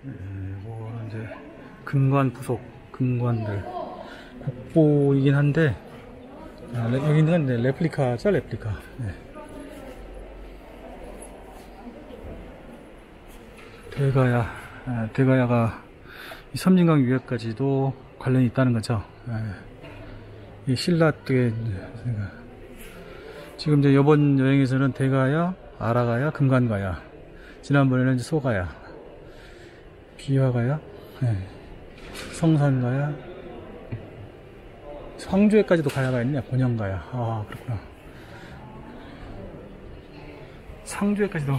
이거는 이제 금관 부속 금관들 국보이긴 한데, 여기 있는 건 레플리카죠, 레플리카. 네. 대가야가 이 섬진강 유역까지도 관련이 있다는 거죠. 이 신라뜨에 지금 이제 이번 여행에서는 대가야, 아라가야, 금관가야, 지난번에는 이제 소가야, 비화가야, 성산가야, 상주에까지도 가야가 있네. 본영가야. 아, 그렇구나. 상주에까지도,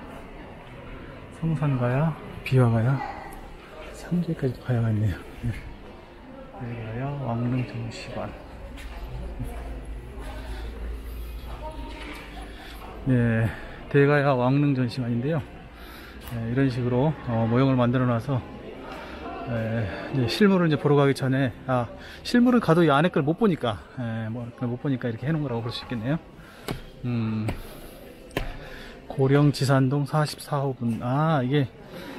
성산가야, 비화가야, 상주에까지도 가야가 있네요. 대가야 왕릉정시관. 네, 대가야 왕릉전시관인데요. 이런 식으로 모형을 만들어 놔서 이제 실물을 이제 보러 가기 전에, 실물은 가도 이 안에 걸 못 보니까, 못 보니까 이렇게 해놓은 거라고 볼 수 있겠네요. 고령 지산동 44호분. 이게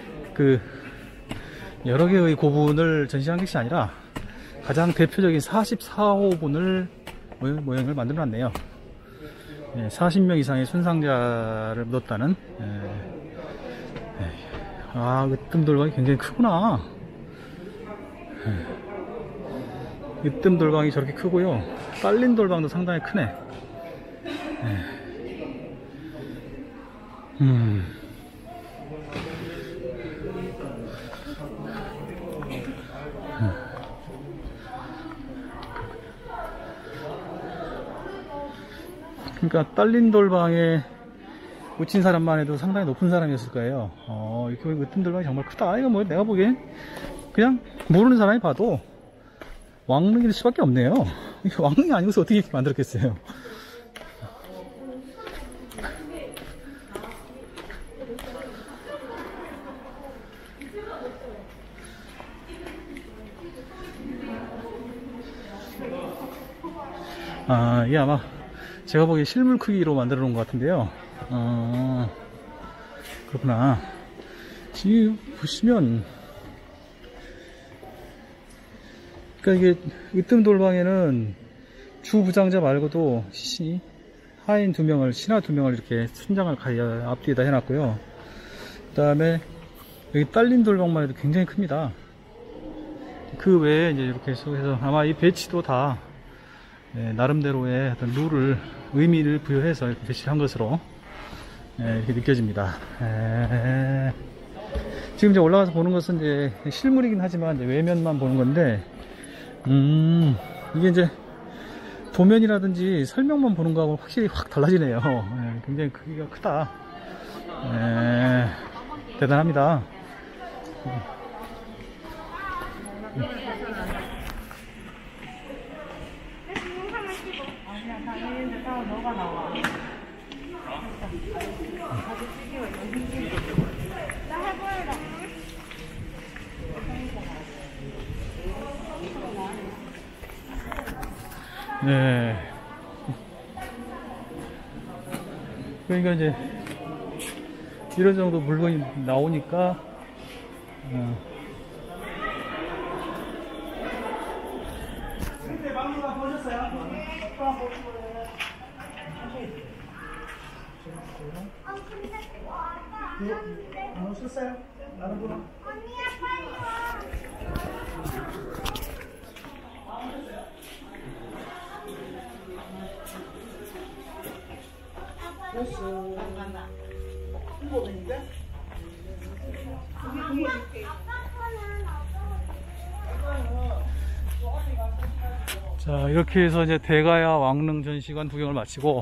여러 개의 고분을 전시한 것이 아니라 가장 대표적인 44호분을 모형을 만들어 놨네요. 40명 이상의 순상자를 묻었다는. 으뜸돌방이 굉장히 크구나. 으뜸돌방이 저렇게 크고요, 딸린 돌방도 상당히 크네. 그러니까 딸린 돌방에 묻힌 사람만 해도 상당히 높은 사람이었을 거예요. 이렇게 보니까 으뜸돌방이 정말 크다. 이거 뭐 내가 보기엔 그냥 모르는 사람이 봐도 왕릉일 수밖에 없네요. 이게 왕릉이 아니고서 어떻게 이렇게 만들었겠어요. 이게 아마 제가 보기에 실물 크기로 만들어 놓은 것 같은데요. 그렇구나. 지금 보시면, 그러니까 이게 으뜸돌방에는 주부장자 말고도 하인 2명을, 신하 2명을 이렇게 순장을 앞뒤에다 해놨고요. 그 다음에 여기 딸린 돌방만 해도 굉장히 큽니다. 그 외에 이제 이렇게 해서 아마 이 배치도 다 나름대로의 어떤 의미를 부여해서 이렇게 배치를 한 것으로 이렇게 느껴집니다. 지금 이제 올라가서 보는 것은 이제 실물이긴 하지만 이제 외면만 보는 건데, 이게 이제 도면이라든지 설명만 보는 거하고 확실히 확 달라지네요. 굉장히 크기가 크다. 대단합니다. 네. 그러니까 이제 이런 정도 물건이 나오니까 자, 이렇게 해서 이제 대가야 왕릉 전시관 구경을 마치고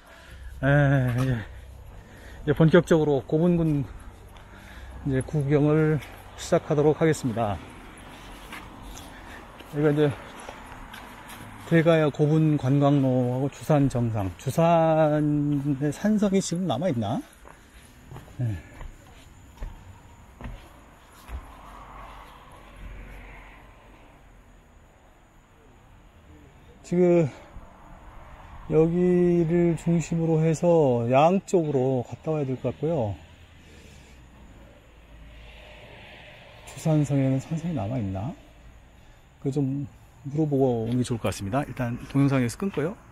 이제 본격적으로 고분군 이제 구경을 시작하도록 하겠습니다. 여기가 이제 대가야 고분 관광로하고 주산 정상, 주산의 산성이 지금 남아있나? 지금 여기를 중심으로 해서 양쪽으로 갔다 와야 될 것 같고요. 주산성에는 선생이 남아있나? 그 좀 물어보고 오는 게 좋을 것 같습니다. 일단 동영상에서 끊고요.